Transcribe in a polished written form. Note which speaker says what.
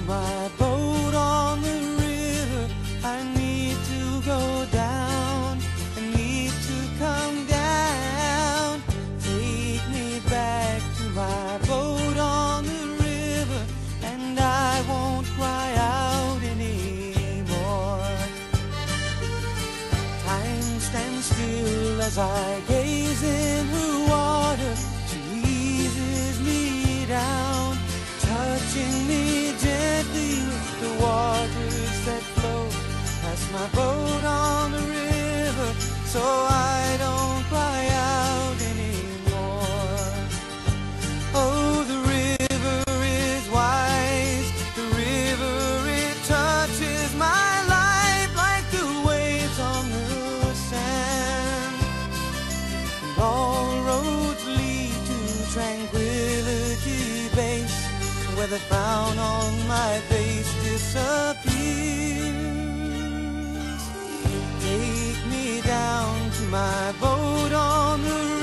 Speaker 1: my boat on the river. I need to go down, I need to come down. Take me back to my boat on the river, and I won't cry out anymore. Time stands still as I gaze in her water. She eases me down, touching me gently with the waters that flow past my boat on the river, so I don't cry out anymore. Oh, the river is wise, the river, it touches my life like the waves on the sand. And all roads lead to tranquility base, where the frown on my face disappears. Take me down to my boat on the river.